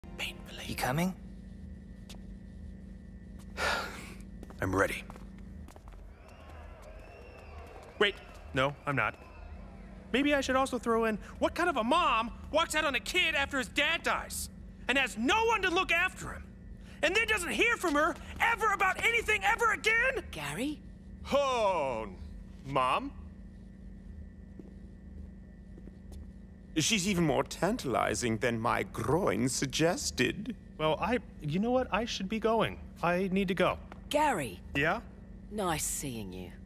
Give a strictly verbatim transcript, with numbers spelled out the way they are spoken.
Painfully. You coming? I'm ready. Wait, no, I'm not. Maybe I should also throw in, what kind of a mom walks out on a kid after his dad dies and has no one to look after him, and then doesn't hear from her ever about anything ever again? Gary? Oh, Mom? She's even more tantalizing than my groin suggested. Well, I, you know what? I should be going. I need to go. Gary! Yeah? Nice seeing you.